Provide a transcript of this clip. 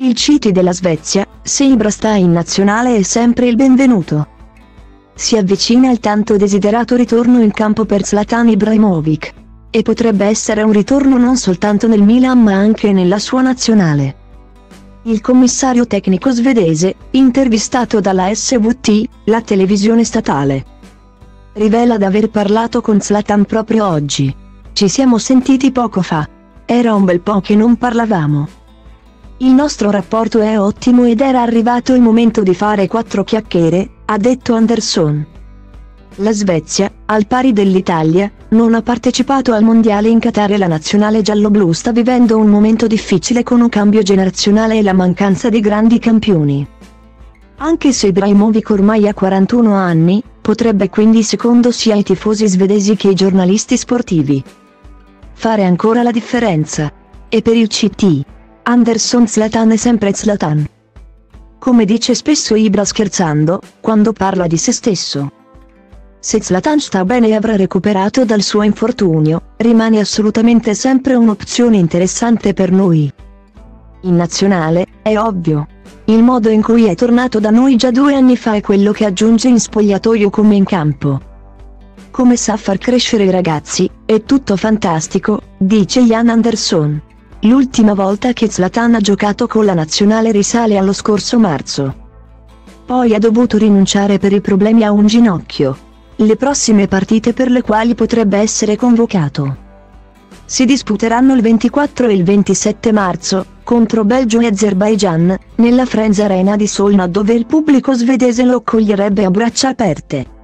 Il City della Svezia, se Ibra sta in nazionale è sempre il benvenuto. Si avvicina il tanto desiderato ritorno in campo per Zlatan Ibrahimovic. E potrebbe essere un ritorno non soltanto nel Milan ma anche nella sua nazionale. Il commissario tecnico svedese, intervistato dalla SVT, la televisione statale, rivela d'aver parlato con Zlatan proprio oggi. Ci siamo sentiti poco fa. Era un bel po' che non parlavamo. Il nostro rapporto è ottimo ed era arrivato il momento di fare 4 chiacchiere, ha detto Andersson. La Svezia, al pari dell'Italia, non ha partecipato al mondiale in Qatar e la nazionale gialloblu sta vivendo un momento difficile con un cambio generazionale e la mancanza di grandi campioni. Anche se Ibrahimovic ormai ha 41 anni, potrebbe quindi secondo sia i tifosi svedesi che i giornalisti sportivi fare ancora la differenza. E per il CT Andersson Zlatan è sempre Zlatan. Come dice spesso Ibra scherzando, quando parla di se stesso. Se Zlatan sta bene e avrà recuperato dal suo infortunio, rimane assolutamente sempre un'opzione interessante per noi. In nazionale, è ovvio. Il modo in cui è tornato da noi già 2 anni fa è quello che aggiunge in spogliatoio come in campo. Come sa far crescere i ragazzi, è tutto fantastico, dice Jan Andersson. L'ultima volta che Zlatan ha giocato con la nazionale risale allo scorso marzo. Poi ha dovuto rinunciare per i problemi a un ginocchio. Le prossime partite per le quali potrebbe essere convocato si disputeranno il 24 e il 27 marzo, contro Belgio e Azerbaijan, nella Friends Arena di Solna dove il pubblico svedese lo accoglierebbe a braccia aperte.